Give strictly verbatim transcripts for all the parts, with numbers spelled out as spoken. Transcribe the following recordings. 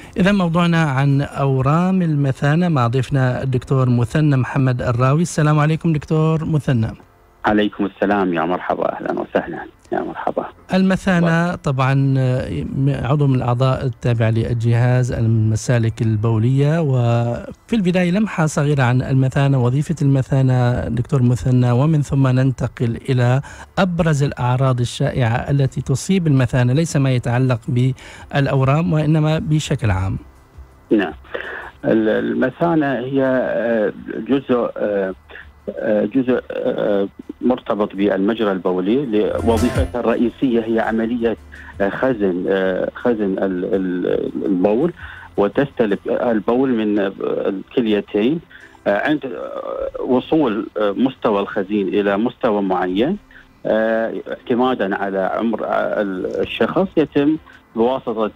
إذا موضوعنا عن أورام المثانة مع ضيفنا الدكتور مثنى محمد الراوي. السلام عليكم دكتور مثنى. عليكم السلام، يا مرحبا، أهلا وسهلا، يا مرحبا. المثانة طبعا عضو من الأعضاء التابع للجهاز المسالك البولية، وفي البداية لمحة صغيرة عن المثانة، وظيفة المثانة دكتور مثنى، ومن ثم ننتقل إلى أبرز الأعراض الشائعة التي تصيب المثانة، ليس ما يتعلق بالأورام وإنما بشكل عام. نعم، المثانة هي جزء جزء مرتبط بالمجرى البولي. وظيفتها الرئيسية هي عملية خزن خزن البول، وتستلب البول من الكليتين عند وصول مستوى الخزين إلى مستوى معين. اعتمادا على عمر الشخص يتم بواسطة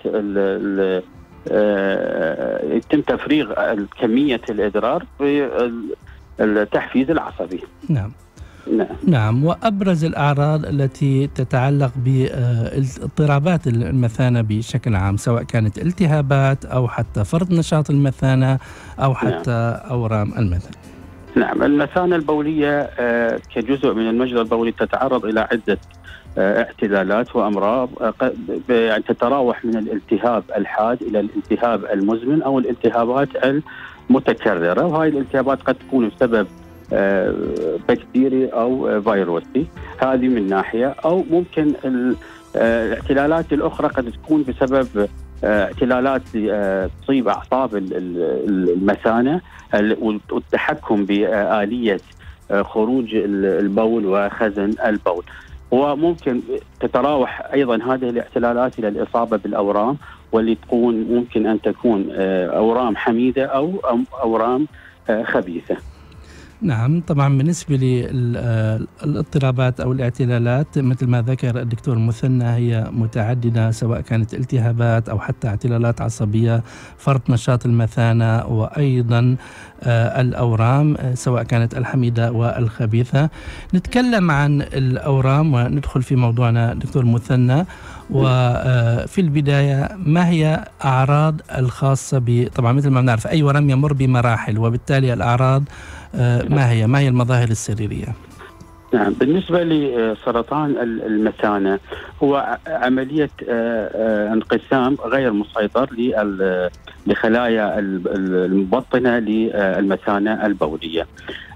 يتم تفريغ كمية الإدرار في التحفيز العصبي. نعم. نعم. نعم. وأبرز الأعراض التي تتعلق باضطرابات المثانة بشكل عام، سواء كانت التهابات أو حتى فرط نشاط المثانة أو حتى نعم. أورام المثانة. نعم، المثانة البولية كجزء من المجرى البولي تتعرض إلى عدة اعتلالات وأمراض، يعني تتراوح من الالتهاب الحاد إلى الالتهاب المزمن أو الالتهابات المتكررة، وهذه الالتهابات قد تكون بسبب بكتيري أو فيروسي، هذه من ناحية. أو ممكن الاعتلالات الأخرى قد تكون بسبب اعتلالات تصيب أعصاب المثانة والتحكم بآلية خروج البول وخزن البول. وممكن تتراوح أيضا هذه الاعتلالات إلى الإصابة بالأورام، واللي تكون ممكن أن تكون أورام حميدة أو أورام خبيثة. نعم، طبعا بالنسبة للاضطرابات أو الاعتلالات مثل ما ذكر الدكتور مثنى هي متعددة، سواء كانت التهابات أو حتى اعتلالات عصبية، فرط نشاط المثانة، وأيضا الأورام سواء كانت الحميدة والخبيثة. نتكلم عن الأورام وندخل في موضوعنا دكتور مثنى. وفي البداية، ما هي أعراض الخاصة ب طبعا مثل ما بنعرف أي ورم يمر بمراحل، وبالتالي الأعراض ما هي ما هي المظاهر السريرية؟ نعم، بالنسبة لسرطان المثانة هو عملية انقسام غير مسيطر لخلايا المبطنة للمثانة البولية.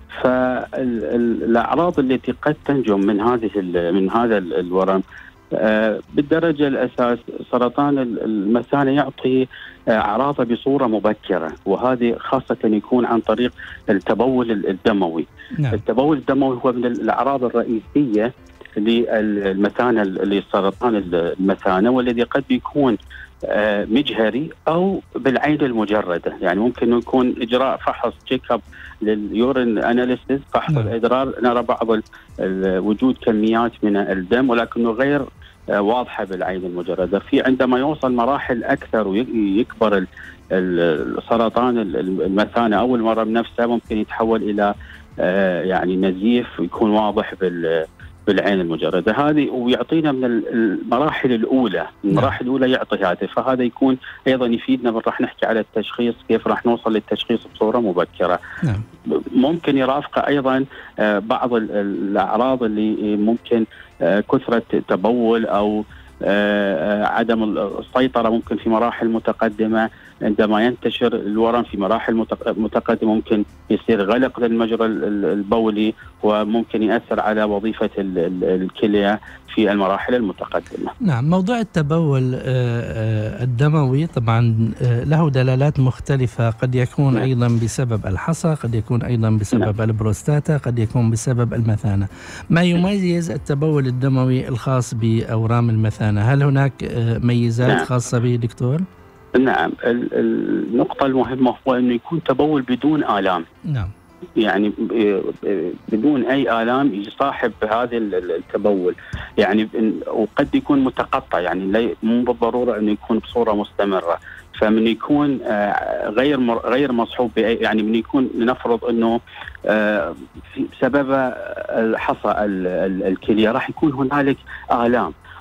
فالأعراض التي قد تنجم من هذه من هذا الورم بالدرجة الأساس سرطان المثانة يعطي أعراضه بصورة مبكرة، وهذه خاصة يكون عن طريق التبول الدموي. نعم. التبول الدموي هو من الأعراض الرئيسية للمثانة لسرطان المثانة، والذي قد يكون مجهري أو بالعين المجردة. يعني ممكن يكون إجراء فحص تشيك اب لليورين أناليسيس، فحص نعم. الإدرار، نرى بعض وجود كميات من الدم ولكنه غير واضحة بالعين المجردة. في عندما يوصل مراحل أكثر ويكبر السرطان المثانة أو المرض نفسه، ممكن يتحول إلى يعني نزيف ويكون واضح بال بالعين المجردة. هذه ويعطينا من المراحل الأولى، المراحل الأولى يعطي هذا، فهذا يكون أيضا يفيدنا. راح نحكي على التشخيص، كيف راح نوصل للتشخيص بصورة مبكرة. نعم. ممكن يرافقه أيضا بعض الأعراض اللي ممكن كثرة تبول أو عدم السيطرة، ممكن في مراحل متقدمة. عندما ينتشر الورم في مراحل متقدمة ممكن يصير غلق للمجرى البولي، وممكن يأثر على وظيفة الكلية في المراحل المتقدمة. نعم، موضوع التبول الدموي طبعا له دلالات مختلفة، قد يكون نعم. أيضا بسبب الحصى، قد يكون أيضا بسبب نعم. البروستاتا، قد يكون بسبب المثانة. ما يميز التبول الدموي الخاص بأورام المثانة؟ هل هناك ميزات نعم. خاصة به دكتور؟ نعم، النقطة المهمة هو أنه يكون تبول بدون آلام. نعم. يعني بدون أي آلام يصاحب هذا التبول، يعني وقد يكون متقطع، يعني مو بالضرورة أنه يكون بصورة مستمرة. فمن يكون غير غير مصحوب بأي، يعني من يكون لنفرض أنه بسبب حصى الكلية راح يكون هنالك آلام،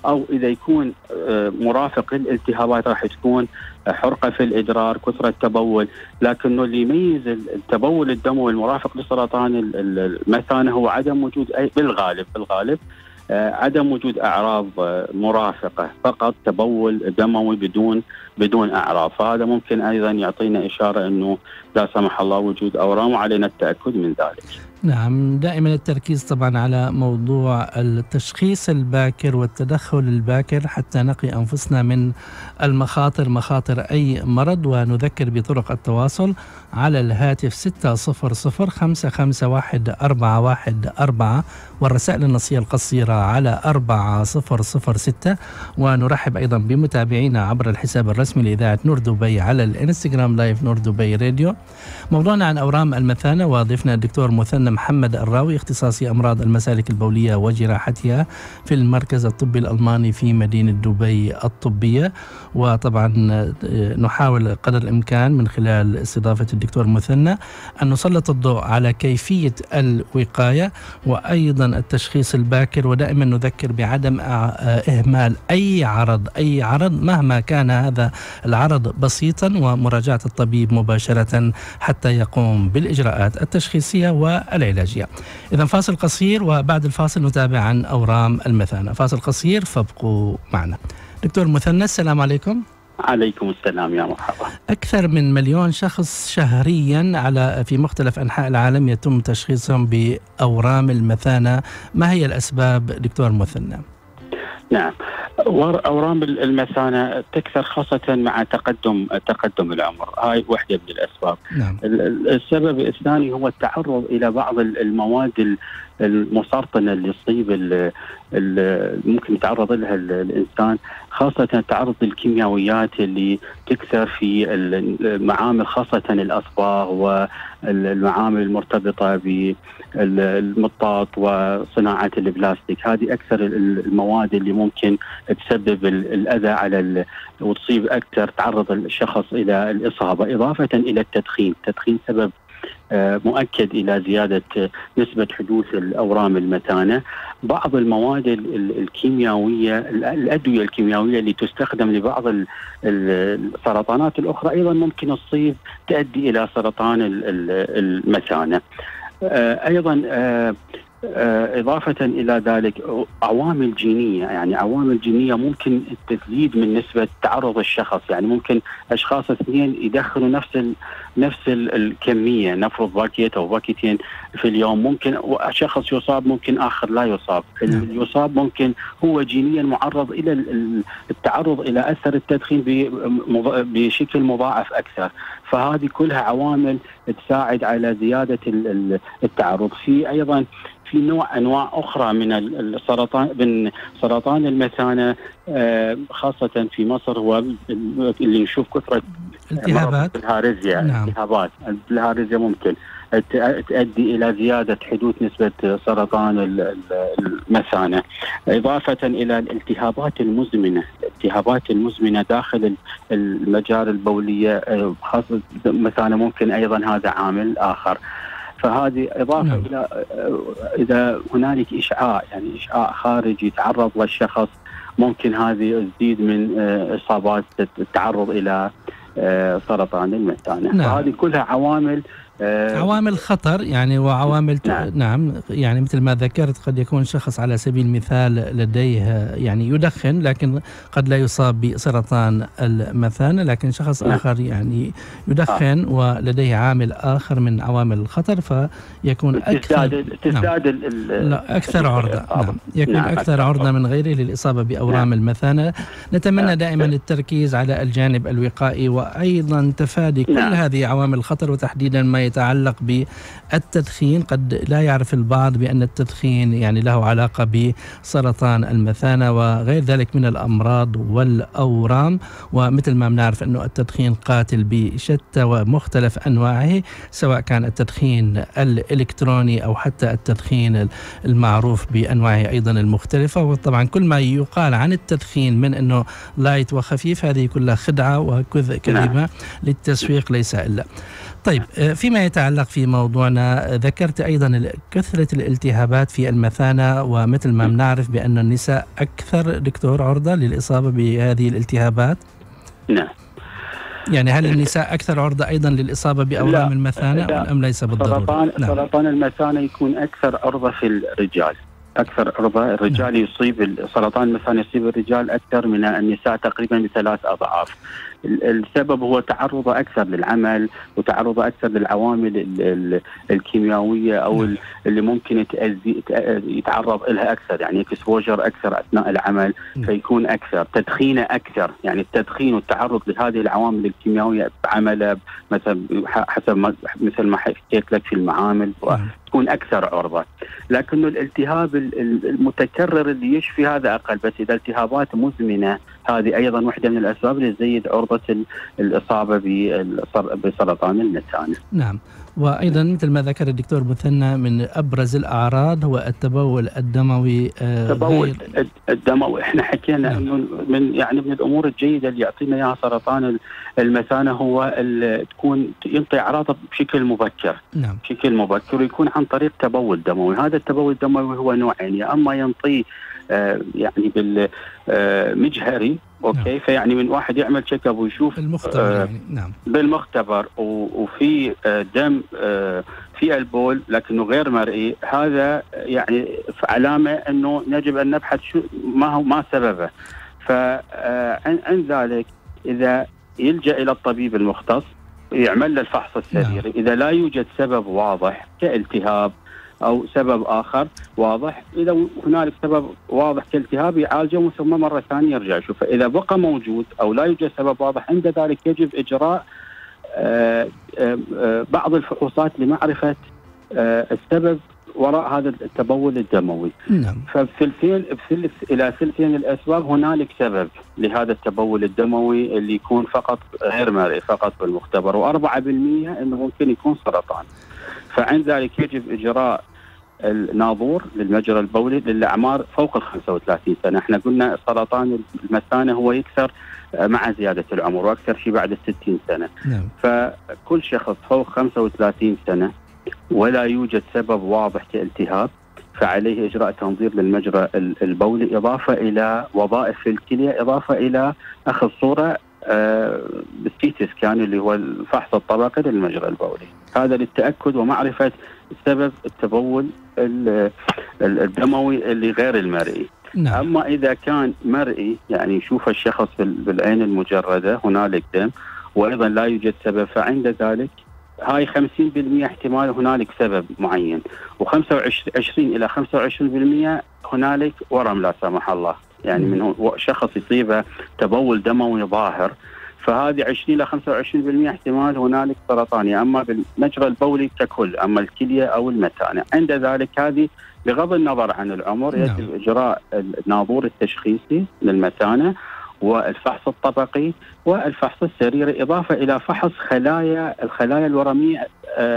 أو إذا يكون مرافق للالتهابات راح تكون حرقة في الإدرار، كثرة تبول. لكنه اللي يميز التبول الدموي المرافق لسرطان المثانة هو عدم وجود أي بالغالب بالغالب عدم وجود أعراض مرافقة، فقط تبول دموي بدون بدون أعراض. فهذا ممكن أيضا يعطينا إشارة أنه لا سمح الله وجود أورام، وعلينا التأكد من ذلك. نعم، دائما التركيز طبعا على موضوع التشخيص الباكر والتدخل الباكر حتى نقي أنفسنا من المخاطر، مخاطر أي مرض. ونذكر بطرق التواصل على الهاتف ستة صفر صفر خمسة خمسة واحد أربعة واحد أربعة، والرسائل النصية القصيرة على أربعة صفر صفر ستة. ونرحب أيضا بمتابعينا عبر الحساب الرسمي لإذاعة نور دبي على الانستغرام لايف نور دبي راديو. موضوعنا عن أورام المثانة، وضيفنا الدكتور مثنى محمد الراوي، اختصاصي أمراض المسالك البولية وجراحتها في المركز الطبي الألماني في مدينة دبي الطبية. وطبعا نحاول قدر الإمكان من خلال استضافة الدكتور مثنى أن نسلط الضوء على كيفية الوقاية وأيضا التشخيص الباكر، ودائما نذكر بعدم إهمال أي عرض أي عرض مهما كان هذا العرض بسيطا، ومراجعة الطبيب مباشرة حتى يقوم بالإجراءات التشخيصية والعلاجية. إذا فاصل قصير، وبعد الفاصل نتابع عن أورام المثانة. فاصل قصير، فابقوا معنا. دكتور مثنى، السلام عليكم. عليكم السلام، يا مرحبا. أكثر من مليون شخص شهريا على في مختلف أنحاء العالم يتم تشخيصهم بأورام المثانة، ما هي الأسباب دكتور مثنى؟ نعم، أورام المثانة تكثر خاصة مع تقدم تقدم العمر، هاي واحدة من الأسباب. نعم. السبب الثاني هو التعرض إلى بعض المواد المسرطنة اللي تصيب ممكن يتعرض لها الإنسان، خاصة التعرض للكيميائيات اللي تكثر في المعامل، خاصة الأصباغ والمعامل المرتبطة بالمطاط وصناعة البلاستيك. هذه أكثر المواد اللي ممكن تسبب الأذى على وتصيب أكثر، تعرض الشخص إلى الإصابة. إضافة إلى التدخين، التدخين سبب مؤكد إلى زيادة نسبة حدوث الأورام المثانة. بعض المواد الكيميائية، الأدوية الكيميائية اللي تستخدم لبعض السرطانات الأخرى أيضا ممكن تصيب تؤدي إلى سرطان المثانة. أيضا إضافة إلى ذلك عوامل جينية، يعني عوامل جينية ممكن تزيد من نسبة تعرض الشخص. يعني ممكن أشخاص اثنين يدخلوا نفس ال نفس الكمية، نفرض باكيت أو باكيتين في اليوم، ممكن شخص يصاب ممكن آخر لا يصاب. اللي يصاب ممكن هو جينيا معرض إلى التعرض إلى أثر التدخين بشكل مضاعف أكثر. فهذه كلها عوامل تساعد على زيادة التعرض. في أيضا في نوع أنواع أخرى من السرطان، من سرطان المثانة خاصة في مصر، هو اللي نشوف كثرة التهابات البلهارزيا. نعم. التهابات البلهارزيا ممكن تؤدي إلى زيادة حدوث نسبة سرطان المثانة. إضافة إلى الالتهابات المزمنة، الالتهابات المزمنة داخل المجاري البولية خاصة مثانة ممكن أيضا هذا عامل آخر. فهذه إضافة نعم. إلى إذا هنالك إشعاع، يعني إشعاع خارجي يتعرض للشخص، ممكن هذه تزيد من إصابات التعرض إلى سرطان المثانة. نعم. فهذه كلها عوامل عوامل خطر يعني، وعوامل نعم. نعم يعني مثل ما ذكرت، قد يكون شخص على سبيل المثال لديه يعني يدخن لكن قد لا يصاب بسرطان المثانة، لكن شخص نعم. آخر يعني يدخن آه. ولديه عامل آخر من عوامل الخطر، فيكون أكثر تزداد نعم. لا أكثر عرضة نعم. يكون نعم. أكثر عرضة من غيره للإصابة بأورام نعم. المثانة. نتمنى نعم. دائما التركيز على الجانب الوقائي، وأيضا تفادي كل نعم. هذه عوامل الخطر، وتحديدا ما يتعلق بالتدخين. قد لا يعرف البعض بأن التدخين يعني له علاقة بسرطان المثانة وغير ذلك من الأمراض والأورام، ومثل ما بنعرف أنه التدخين قاتل بشتى ومختلف أنواعه، سواء كان التدخين الإلكتروني أو حتى التدخين المعروف بأنواعه أيضا المختلفة. وطبعا كل ما يقال عن التدخين من أنه لايت وخفيف، هذه كلها خدعة وكذبة للتسويق ليس إلا. طيب فيما يتعلق في موضوعنا، ذكرت أيضا كثرة الالتهابات في المثانة، ومثل ما بنعرف بأن النساء أكثر دكتور عرضة للإصابة بهذه الالتهابات. نعم. يعني هل النساء أكثر عرضة أيضا للإصابة بأورام المثانة لا. أم ليس بالضرورة؟ سرطان نعم. سرطان المثانة يكون أكثر عرضة في الرجال، أكثر عرضة الرجال. نعم. يصيب سرطان المثانة يصيب الرجال أكثر من النساء تقريبا بثلاث أضعاف. السبب هو تعرضه أكثر للعمل وتعرضه أكثر للعوامل الكيميائية أو نعم. اللي ممكن يتعرض لها أكثر، يعني اكسبوجر أكثر أثناء العمل. نعم. فيكون أكثر تدخينه أكثر، يعني التدخين والتعرض لهذه العوامل الكيميائية بعمله مثلا حسب ما مثل ما حكيت لك في المعامل. نعم. تكون أكثر عرضة. لكن الالتهاب المتكرر اللي يشفي هذا أقل، بس إذا التهابات مزمنة هذه أيضا واحدة من الأسباب اللي تزيد عرضة الإصابة بسرطان المثانة. نعم. وأيضا مثل ما ذكر الدكتور مثنى، من أبرز الأعراض هو التبول الدموي. التبول غير... الدموي احنا حكينا نعم. انه من يعني من الامور الجيده اللي يعطينا اياها سرطان المثانه هو تكون ينطي اعراضه بشكل مبكر. نعم. بشكل مبكر، ويكون عن طريق تبول دموي. هذا التبول الدموي هو نوعين، يا اما ينطي آه يعني بالمجهري اوكي. نعم. فيعني من واحد يعمل تشيك اب ويشوف المختبر آه يعني. نعم. بالمختبر وفي آه دم آه في البول لكنه غير مرئي، هذا يعني علامه انه يجب ان نبحث شو ما هو ما سببه. فعند ذلك اذا يلجأ الى الطبيب المختص يعمل له الفحص السريري. نعم. اذا لا يوجد سبب واضح كالتهاب أو سبب آخر واضح، إذا هنالك سبب واضح كالتهاب يعالجه ثم مرة ثانية يرجع يشوف. إذا بقى موجود أو لا يوجد سبب واضح، عند ذلك يجب إجراء آآ آآ بعض الفحوصات لمعرفة السبب وراء هذا التبول الدموي. نعم. فبثلثين بثلث إلى ثلثين الأسباب هنالك سبب لهذا التبول الدموي اللي يكون فقط غير مرئي فقط بالمختبر، وأربعة بالمئة إنه ممكن يكون سرطان. فعند ذلك يجب إجراء الناظور للمجرى البولي للأعمار فوق ال خمسة وثلاثين سنة. احنا قلنا سرطان المثانة هو يكثر مع زيادة العمر وأكثر شيء بعد الستين سنة. نعم. فكل شخص فوق خمسة وثلاثين سنة ولا يوجد سبب واضح كالتهاب فعليه إجراء تنظير للمجرى البولي، إضافة إلى وظائف في الكلية، إضافة إلى أخذ صورة آه بالسيتي سكان اللي هو الفحص الطبقي للمجرى البولي، هذا للتأكد ومعرفة سبب التبول الدموي اللي غير المرئي. نعم. أما إذا كان مرئي يعني يشوف الشخص بالعين المجردة هنالك دم وأيضا لا يوجد سبب، فعند ذلك هاي خمسين بالمئة احتمال هنالك سبب معين، وخمسة وعشرين إلى خمسة وعشرين بالمئة هنالك ورم لا سمح الله، يعني من شخص يصيبه تبول دموي ظاهر، فهذه عشرين إلى خمسة وعشرين بالمئة احتمال هنالك سرطان، أما بالمجرى البولي ككل، أما الكلية أو المثانة. عند ذلك هذه بغض النظر عن العمر يجب إجراء الناظور التشخيصي للمثانة والفحص الطبقي والفحص السريري، إضافة إلى فحص خلايا الخلايا الورمية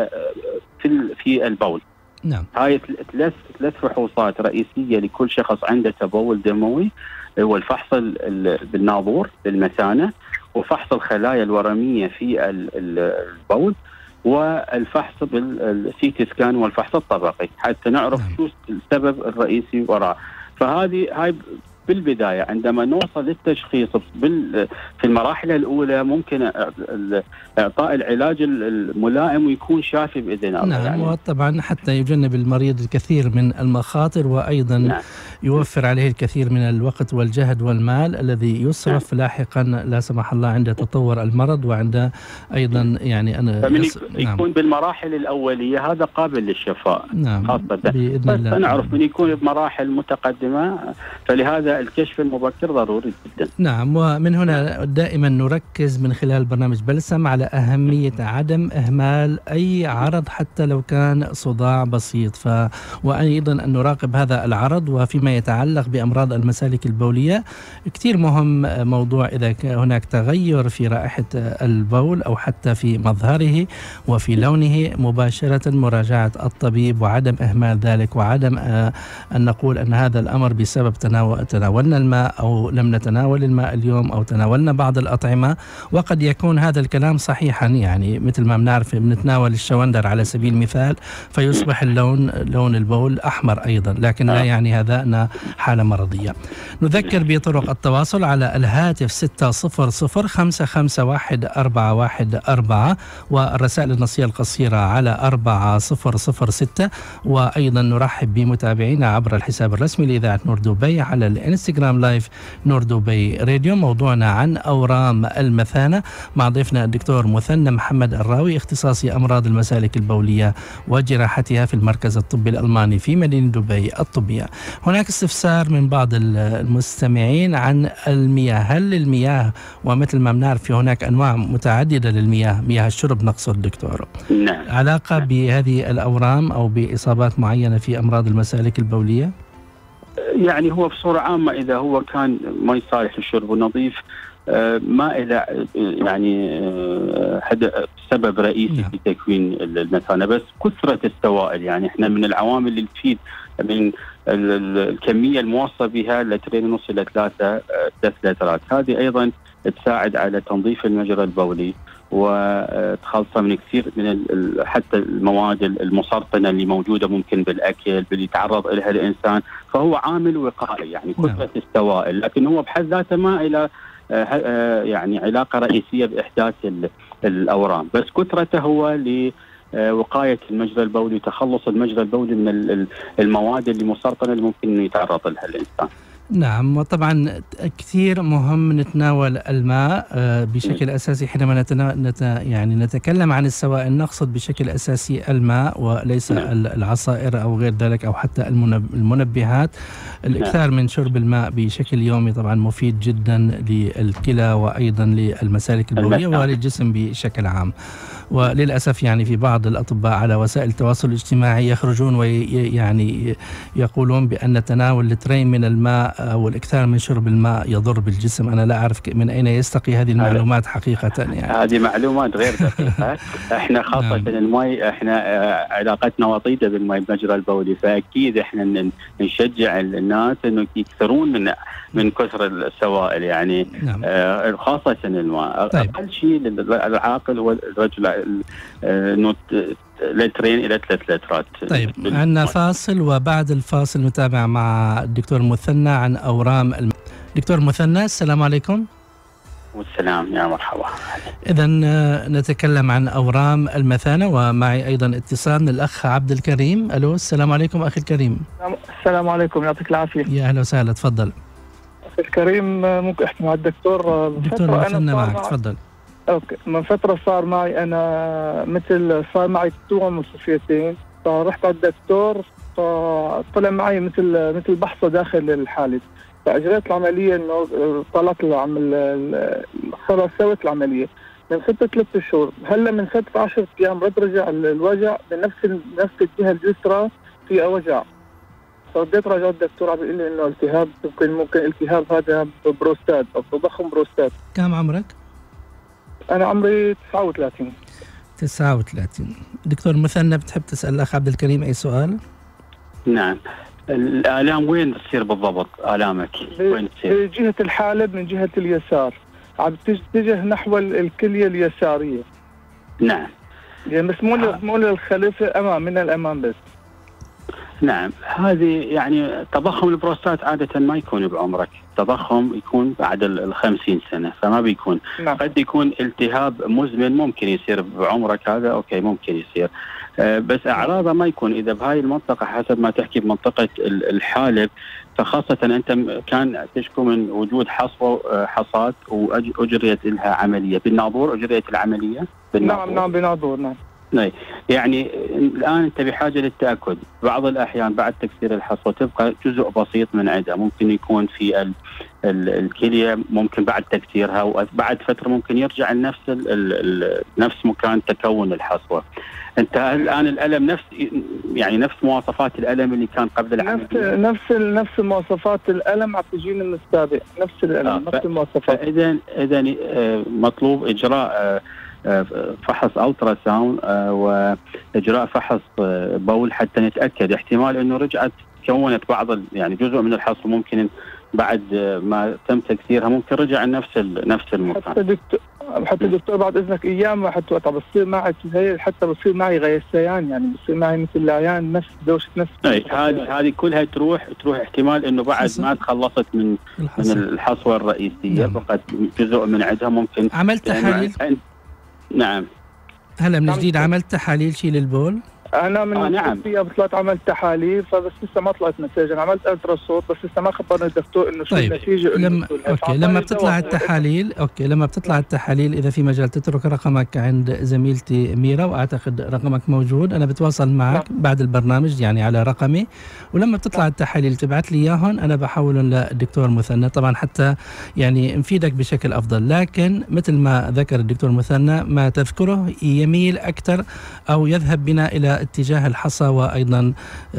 في في البول. نعم. هاي ثلاث ثلاث فحوصات رئيسية لكل شخص عنده تبول دموي، هو الفحص بالناظور للمثانة وفحص الخلايا الورمية في البول والفحص بالسيتي سكان والفحص الطبقي حتى نعرف نعم. شو السبب الرئيسي وراء. فهذه هاي بالبداية عندما نوصل للتشخيص في المراحل الأولى ممكن إعطاء العلاج الملائم ويكون شافي بإذن الله. نعم. يعني وطبعا حتى يجنب المريض الكثير من المخاطر، وأيضا نعم. يوفر عليه الكثير من الوقت والجهد والمال الذي يصرف نعم. لاحقا لا سمح الله عند تطور المرض وعند أيضا يعني أنا فمن يص... يكون نعم. بالمراحل الأولية هذا قابل للشفاء. نعم. خاصة بإذن الله. نعرف من يكون بمراحل متقدمة، فلهذا الكشف المبكر ضروري جدا. نعم. ومن هنا دائما نركز من خلال برنامج بلسم على أهمية عدم إهمال أي عرض حتى لو كان صداع بسيط، ف... وأيضا أن نراقب هذا العرض، وفيما فيما يتعلق بأمراض المسالك البولية كثير مهم موضوع إذا هناك تغير في رائحة البول أو حتى في مظهره وفي لونه مباشرة مراجعة الطبيب وعدم إهمال ذلك، وعدم أن نقول أن هذا الأمر بسبب تناول تناولنا الماء أو لم نتناول الماء اليوم أو تناولنا بعض الأطعمة. وقد يكون هذا الكلام صحيحا، يعني مثل ما بنعرف بنتناول الشوندر على سبيل المثال فيصبح اللون لون البول أحمر أيضا، لكن لا يعني هذا أن حالة مرضية. نذكر بطرق التواصل على الهاتف ستة صفر صفر خمسة خمسة واحد أربعة واحد أربعة، والرسائل النصية القصيرة على أربعة صفر صفر ستة. وأيضا نرحب بمتابعينا عبر الحساب الرسمي لإذاعة نور دبي على الانستغرام لايف نور دبي راديو. موضوعنا عن أورام المثانة مع ضيفنا الدكتور مثنى محمد الراوي، اختصاصي أمراض المسالك البولية وجراحتها في المركز الطبي الألماني في مدينة دبي الطبية. هناك استفسار من بعض المستمعين عن المياه. هل المياه، ومثل ما بنعرف في هناك أنواع متعددة للمياه، مياه الشرب نقصد دكتور، نعم، علاقة بهذه الأورام أو بإصابات معينة في أمراض المسالك البولية؟ يعني هو بصورة عامة إذا هو كان ما يصالح للشرب ونظيف ما إلى يعني سبب رئيسي في تكوين المثانة، بس كثرة السوائل. يعني احنا من العوامل اللي تفيد من الكمية الموصى بها لترين ونص إلى ثلاثة ثلاث لترات، هذه أيضا تساعد على تنظيف المجرى البولي وتخلصه من كثير من حتى المواد المسرطنة اللي موجودة ممكن بالأكل اللي يتعرض لها الإنسان، فهو عامل وقائي يعني كثرة السوائل، لكن هو بحد ذاته ما إلى يعني علاقة رئيسية بإحداث الأورام، بس كثرته هو لوقاية المجرى البولي وتخلص المجرى البولي من المواد اللي مسرطنة اللي ممكن إنه يتعرض لها الإنسان. نعم، وطبعا كثير مهم نتناول الماء بشكل أساسي حينما نت يعني نتكلم عن السوائل، نقصد بشكل أساسي الماء وليس العصائر أو غير ذلك أو حتى المنبهات. الإكثار من شرب الماء بشكل يومي طبعا مفيد جدا للكلى وأيضا للمسالك البولية وللجسم بشكل عام. وللأسف يعني في بعض الأطباء على وسائل التواصل الاجتماعي يخرجون ويعني يقولون بأن تناول لترين من الماء والإكثار من شرب الماء يضر بالجسم. أنا لا أعرف من أين يستقي هذه المعلومات حقيقة. يعني هذه معلومات غير دقيقة. احنا خاصة نعم. الماء احنا علاقتنا وطيدة بالماء بمجرى البولي، فأكيد احنا نشجع الناس انه يكثرون من من كثر السوائل يعني نعم. آه خاصة الماء. طيب. أقل شيء للعاقل هو الرجل انه لترين إلى ثلاث لترات. طيب عندنا فاصل وبعد الفاصل نتابع مع الدكتور مثنى عن أورام الم... دكتور مثنى السلام عليكم. والسلام يا مرحبا. إذا نتكلم عن أورام المثانة ومعي أيضا اتصال من الأخ عبد الكريم. ألو السلام عليكم أخي الكريم. السلام عليكم يعطيك العافية. يا أهلا وسهلا تفضل. أخي الكريم ممكن أحكي مع الدكتور؟ دكتور مثنى معك مع... تفضل. اوكي، من فترة صار معي انا مثل صار معي توأم وصفيتين، فرحت على الدكتور فطلع معي مثل مثل بحصة داخل الحالب، فاجريت العملية انه طلعت العمل خلاص سويت العملية من فترة ثلاث شهور. هلا من فترة عشرة ايام رد رجع الوجع بنفس نفس الجهة اليسرى فيها وجع، فرديت راجع الدكتور عم بيقول لي انه التهاب ممكن ممكن التهاب هذا بروستات او تضخم بروستات. كم عمرك؟ أنا عمري تسعة وثلاثين. تسعة وثلاثين. دكتور مثنى بتحب تسأل الأخ عبد الكريم أي سؤال؟ نعم. الآلام وين تصير بالضبط؟ آلامك وين تصير؟ في جهة الحالب من جهة اليسار، عم تتجه نحو الكلية اليسارية. نعم. يعني بس مو مو للخلف أمام، من الأمام بس. نعم، هذه يعني تضخم البروستات عادة ما يكون بعمرك، تضخم يكون بعد الخمسين سنة فما بيكون. نعم. قد يكون التهاب مزمن ممكن يصير بعمرك هذا، أوكي ممكن يصير، أه بس أعراضه ما يكون. إذا بهاي المنطقة حسب ما تحكي بمنطقة الحالب، فخاصة أنت كان تشكو من وجود حصوة حصات وأجريت لها عملية بالناظور، أجريت العملية بالناظور. نعم نعم بالناظور. نعم يعني الآن أنت بحاجة للتأكد. بعض الأحيان بعد تكسير الحصوة تبقى جزء بسيط من عندها، ممكن يكون في ال ال الكلية، ممكن بعد تكسيرها وبعد فترة ممكن يرجع لنفس ال ال نفس مكان تكون الحصوة. أنت الآن الألم نفس يعني نفس مواصفات الألم اللي كان قبل العملية؟ نفس نفس نفس مواصفات الألم عم تجيني من السابق، نفس الألم آه نفس المواصفات. إذا إذا مطلوب إجراء فحص ألترا ساوند وإجراء فحص بول حتى نتأكد. احتمال إنه رجعت كونت بعض يعني جزء من الحصوة، ممكن بعد ما تم تكسيرها ممكن رجع نفس نفس المكان. حتى دكتور حتى دكتور بعد إذنك أيام حتى وقت بصير معي حتى بصير معي غيثيان، يعني بصير معي مثل العيان نفس دوشة نفس. هذه هذه كلها تروح تروح احتمال إنه بعد ما تخلصت من من الحصوة الرئيسية بقت جزء من عندها ممكن. عملت تحاليل؟ نعم. هلا من جديد عملت تحاليل شيء للبول؟ انا من آه نعم. طلعت عملت تحاليل، فبس لسه ما طلعت نتائج. انا عملت الترا صوت بس لسه ما خبرني الدكتور انه شو طيب. النتيجه. لما اوكي لما بتطلع التحاليل اوكي لما بتطلع التحاليل اذا في مجال تترك رقمك عند زميلتي ميرا، واعتقد رقمك موجود، انا بتواصل معك نعم. بعد البرنامج يعني على رقمي، ولما بتطلع نعم. التحاليل تبعت لي اياهم انا بحولهم للدكتور مثنى طبعا حتى يعني نفيدك بشكل افضل. لكن مثل ما ذكر الدكتور مثنى ما تذكره يميل اكثر او يذهب بنا الى اتجاه الحصى وايضا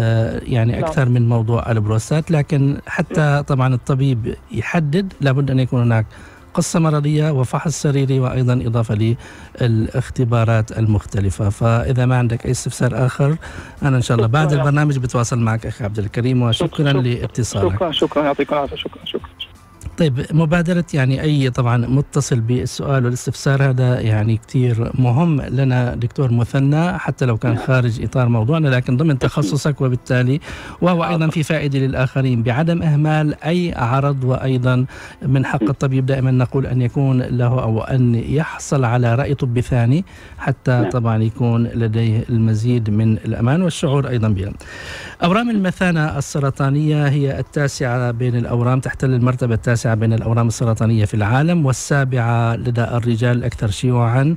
يعني اكثر من موضوع البروستات. لكن حتى طبعا الطبيب يحدد لابد ان يكون هناك قصة مرضية وفحص سريري وأيضا إضافة للاختبارات المختلفة. فإذا ما عندك أي استفسار آخر أنا إن شاء الله بعد البرنامج بتواصل معك أخي عبد الكريم، وشكرا لاتصالك. شكرا شكرا يعطيكم العافية. شكرا شكرا. طيب مبادرة يعني أي طبعا متصل بالسؤال والاستفسار هذا يعني كتير مهم لنا دكتور مثنى، حتى لو كان خارج إطار موضوعنا لكن ضمن تخصصك، وبالتالي وهو أيضا في فائدة للآخرين بعدم إهمال أي عرض. وأيضا من حق الطبيب دائما نقول أن يكون له أو أن يحصل على رأي طبي ثاني حتى طبعا يكون لديه المزيد من الأمان والشعور أيضا بها. أورام المثانة السرطانية هي التاسعة بين الأورام، تحتل المرتبة التاسعة بين الأورام السرطانية في العالم، والسابعة لدى الرجال الأكثر شيوعا.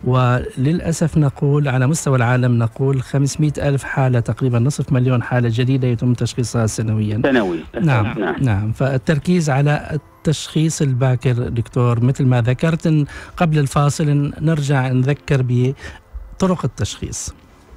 وللأسف نقول على مستوى العالم نقول خمسمائة ألف حالة، تقريبا نصف مليون حالة جديدة يتم تشخيصها سنويا. سنوي. نعم نعم, نعم. فالتركيز على التشخيص الباكر دكتور مثل ما ذكرت قبل الفاصل، نرجع نذكر بطرق التشخيص.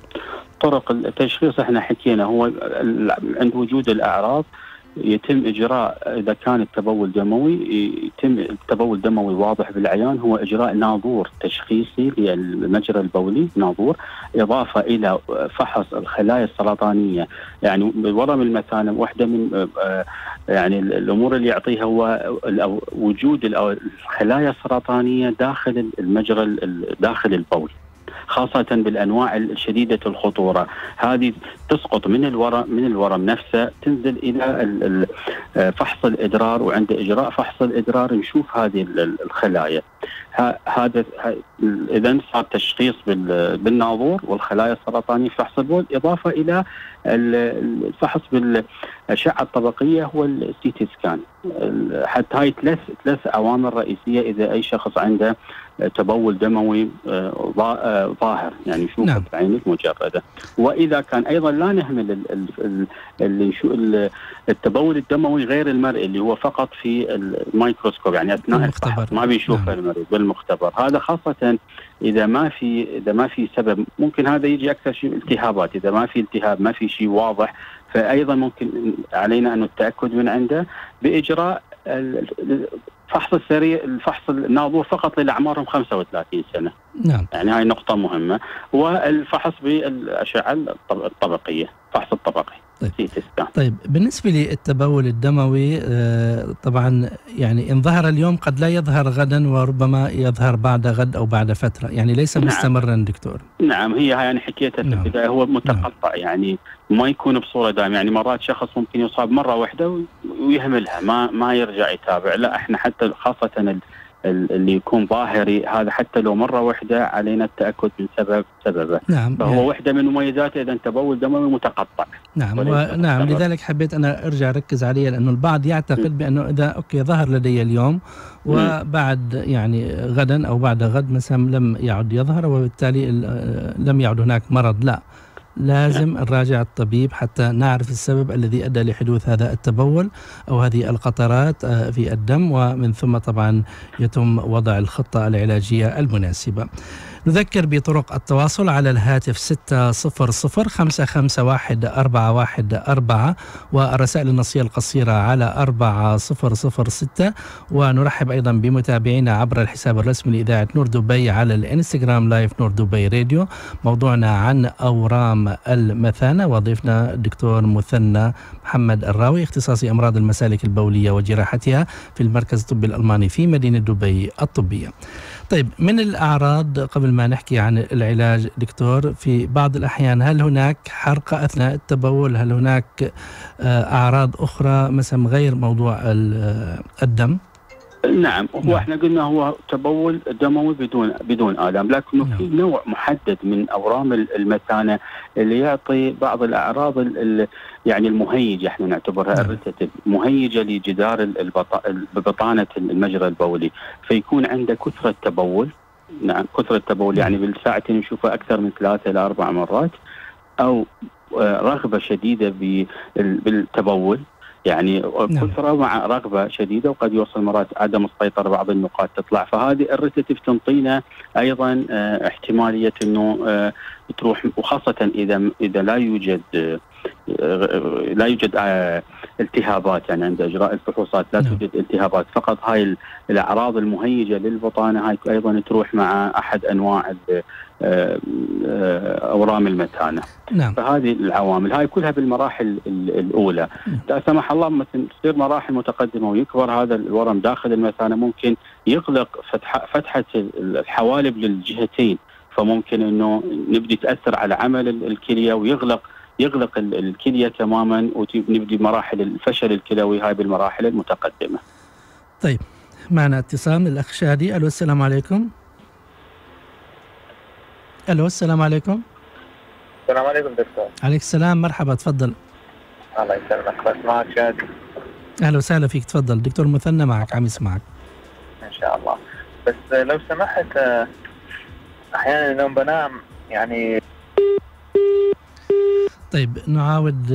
طرق التشخيص احنا حكينا، هو عند وجود الأعراض يتم إجراء، إذا كان التبول دموي يتم التبول دموي واضح بالعيان، هو إجراء ناظور تشخيصي للمجرى البولي، ناظور إضافة إلى فحص الخلايا السرطانية. يعني ورم المثانة واحدة من يعني الأمور اللي يعطيها هو وجود الخلايا السرطانية داخل المجرى داخل البول، خاصة بالأنواع الشديدة الخطورة. هذه تسقط من الورم من الورم نفسه تنزل إلى فحص الإدرار، وعند إجراء فحص الإدرار نشوف هذه الخلايا. هذا إذا صار تشخيص بالناظور والخلايا السرطانية في فحص البول، إضافة إلى الفحص بالأشعة الطبقية هو السي تي سكان. حتى هاي ثلاث ثلاث أوامر رئيسية إذا أي شخص عنده تبول دموي ظاهر، يعني شوف نعم. بعين المجردة. وإذا كان أيضا لا نهمل التبول الدموي غير المرئي اللي هو فقط في الميكروسكوب، يعني أثناء الفحص ما بيشوف نعم. المريض بالمختبر. هذا خاصة إذا ما في إذا ما في سبب، ممكن هذا يجي أكثر شيء التهابات. إذا ما في التهاب ما في شيء واضح، فأيضا ممكن علينا أن نتأكد من عنده بإجراء الفحص السريع، الفحص الناظور فقط للأعمارهم خمسة وثلاثين سنة. نعم. يعني هاي نقطة مهمة. والفحص بالأشعة الطبقية، فحص الطبقي. طيب. طيب بالنسبة للتبول الدموي طبعا يعني إن ظهر اليوم قد لا يظهر غدا، وربما يظهر بعد غد أو بعد فترة، يعني ليس نعم. مستمرا دكتور. نعم، هي يعني حكيتها في نعم. البداية، هو متقطع نعم. يعني ما يكون بصورة دائمة. يعني مرات شخص ممكن يصاب مرة واحدة ويهملها، ما ما يرجع يتابع. لا، احنا حتى خاصة اللي يكون ظاهري هذا حتى لو مرة واحدة علينا التأكد من سبب سببه. نعم. فهو يعني واحدة من مميزاته إذا تبول دموي متقطع. نعم ونعم لذلك حبيت أنا أرجع أركز عليه، لأنه البعض يعتقد م. بأنه إذا أوكي ظهر لدي اليوم وبعد يعني غدا أو بعد غد مثلا لم يعد يظهر وبالتالي لم يعد هناك مرض. لا، لازم نراجع الطبيب حتى نعرف السبب الذي أدى لحدوث هذا التبول أو هذه القطرات في الدم، ومن ثم طبعا يتم وضع الخطة العلاجية المناسبة. نذكر بطرق التواصل على الهاتف ستة صفر صفر خمسة خمسة واحد أربعة واحد أربعة والرسائل النصية القصيرة على أربعة صفر صفر ستة، ونرحب أيضا بمتابعينا عبر الحساب الرسمي لإذاعة نور دبي على الانستغرام لايف نور دبي راديو. موضوعنا عن أورام المثانة وضيفنا الدكتور مثنى محمد الراوي، اختصاصي أمراض المسالك البولية وجراحتها في المركز الطبي الألماني في مدينة دبي الطبية. طيب، من الأعراض قبل ما نحكي عن العلاج دكتور، في بعض الأحيان هل هناك حرقة أثناء التبول؟ هل هناك أعراض أخرى مثلا غير موضوع الدم؟ نعم، هو نعم. احنا قلنا هو تبول دموي بدون بدون آلام، لكنه نعم. في نوع محدد من أورام المثانة اللي يعطي بعض الأعراض يعني المهيجة، احنا نعتبرها نعم. الريتاتيف، مهيجة لجدار ببطانة المجرى البولي، فيكون عنده كثرة تبول. نعم، كثرة تبول يعني بالساعتين نشوفها أكثر من ثلاثة إلى أربع مرات، أو رغبة شديدة بالتبول، يعني كثرة مع رغبة شديدة، وقد يوصل مرات عدم السيطرة، بعض النقاط تطلع. فهذه الريتاتيف تنطينا أيضا اه احتمالية أنه اه تروح، وخاصة إذا إذا لا يوجد اه لا يوجد اه التهابات، يعني عند إجراء الفحوصات لا توجد التهابات، فقط هاي الأعراض المهيجة للبطانة هاي أيضا تروح مع أحد أنواع أورام المثانة. نعم. فهذه العوامل هاي كلها بالمراحل الأولى. لا سمح الله مثل تصير مراحل متقدمة ويكبر هذا الورم داخل المثانة، ممكن يغلق فتحة, فتحة الحوالب للجهتين، فممكن أنه نبدي تأثر على عمل الكلية ويغلق يغلق الكلية تماما، ونبدي مراحل الفشل الكلوي هاي بالمراحل المتقدمة. طيب، معنا اتصال من الأخ شادي. ألو، السلام عليكم. ألو، السلام عليكم. السلام عليكم دكتور. عليك السلام، مرحبا، تفضل. الله يسلمك، بس معك شادي. أهلا وسهلا فيك، تفضل. دكتور مثنى معك، عم يسمعك. إن شاء الله. بس لو سمحت، أحيانا يوم بنام يعني. طيب، نعاود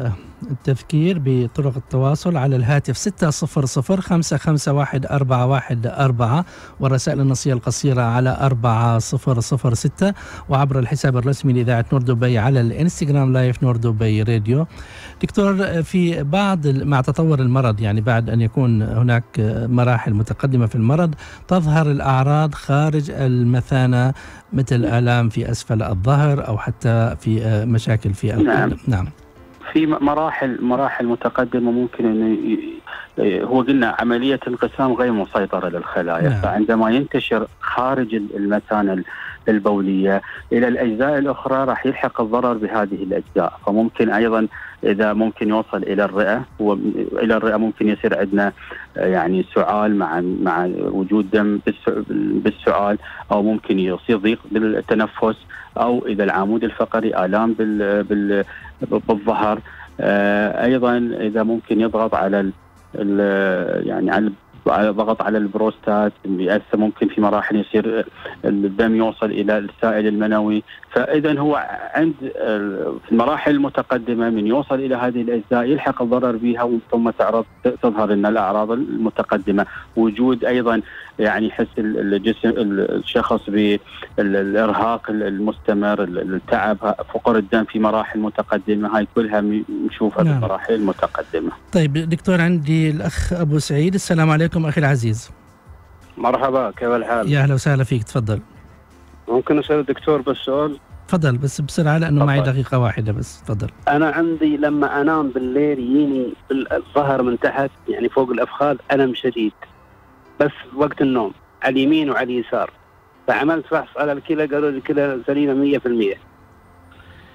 التذكير بطرق التواصل على الهاتف ستة صفر صفر خمسة خمسة واحد أربعة واحد أربعة والرسائل النصية القصيرة على أربعة صفر صفر ستة، وعبر الحساب الرسمي لإذاعة نور دبي على الانستغرام لايف نور دبي راديو. دكتور، في بعض مع تطور المرض، يعني بعد أن يكون هناك مراحل متقدمة في المرض، تظهر الأعراض خارج المثانة مثل آلام في أسفل الظهر أو حتى في مشاكل في القلب. نعم. نعم. في مراحل مراحل متقدمة ممكن انه هو قلنا عملية انقسام غير مسيطرة للخلايا. نعم. فعندما ينتشر خارج المثانة البولية إلى الأجزاء الأخرى راح يلحق الضرر بهذه الأجزاء، فممكن أيضا إذا ممكن يوصل إلى الرئة، وإلى الرئة ممكن يصير عندنا يعني سعال مع مع وجود دم بالسعال، أو ممكن يصير ضيق بالتنفس، أو إذا العمود الفقري آلام بال بال بالظهر. أيضا إذا ممكن يضغط على يعني على على ضغط على البروستات، بيأثر ممكن في مراحل يصير الدم يوصل إلى السائل المنوي. فإذا هو عند في المراحل المتقدمة من يوصل إلى هذه الأجزاء يلحق الضرر بها، ثم تعرض تظهر لنا الأعراض المتقدمة. وجود أيضا يعني يحس الجسم الشخص بالإرهاق المستمر، التعب، فقر الدم في مراحل متقدمة، هاي كلها نشوفها في المراحل المتقدمة. طيب دكتور، عندي الأخ أبو سعيد. السلام عليكم أخي العزيز. مرحبا، كيف الحال؟ يا أهلا وسهلا فيك، تفضل. ممكن أسأل الدكتور بس سؤال؟ تفضل، بس بسرعة لأنه معي دقيقة واحدة بس. تفضل. أنا عندي لما أنام بالليل يجيني الظهر من تحت، يعني فوق الأفخاذ، ألم شديد بس وقت النوم على اليمين وعلى اليسار. فعملت فحص على الكلى، قالوا لي الكلى سليمة مية في المية.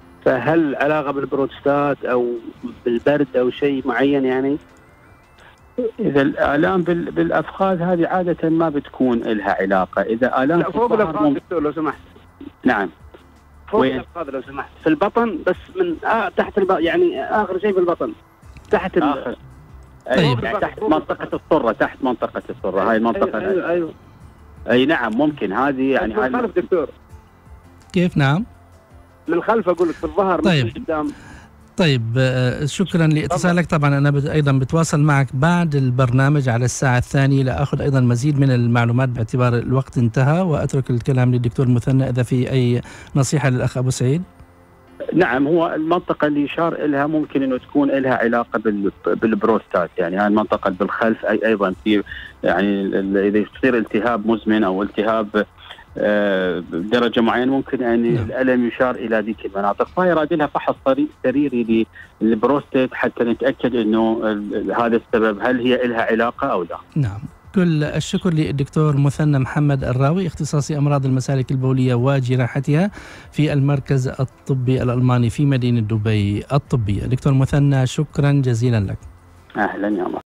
فهل علاقة بالبروستات أو بالبرد أو شيء معين يعني؟ اذا الالام بال- بالافخاذ هذه عاده ما بتكون لها علاقه. اذا الام لا فوق الافخاذ دكتور لو سمحت. نعم فوق وين؟ الافخاذ لو سمحت، في البطن بس من آه تحت الب... يعني اخر شيء في البطن تحت ال... آخر. طيب. يعني تحت منطقه السره، تحت منطقه السره هاي المنطقه. ايوه ايوه, أيوة. اي نعم ممكن هذه يعني من هاي الخلف دكتور، كيف؟ نعم. من الخلف اقول لك في الظهر طيب. مش قدام. طيب آه، شكرا لاتصالك. طبعا أنا بت- أيضا بتواصل معك بعد البرنامج على الساعة الثانية لأخذ أيضا مزيد من المعلومات باعتبار الوقت انتهى، وأترك الكلام للدكتور مثنى إذا في أي نصيحة للأخ أبو سعيد. نعم هو المنطقة اللي يشار إلها ممكن إنه تكون إلها علاقة بال- بالبروستات، يعني هاي المنطقة بالخلف أي أيضا في يعني ال- إذا يصير التهاب مزمن أو التهاب آه، بدرجة معينة ممكن يعني نعم. الألم يشار إلى ذيك المناطق، فيراد لها فحص سري- سريري للبروستات حتى نتأكد إنه ال- هذا السبب هل هي إلها علاقة أو لا. نعم. كل الشكر للدكتور مثنى محمد الراوي، اختصاصي أمراض المسالك البولية وجراحتها في المركز الطبي الألماني في مدينة دبي الطبية. دكتور مثنى شكرا جزيلا لك. أهلا يا مرحبا.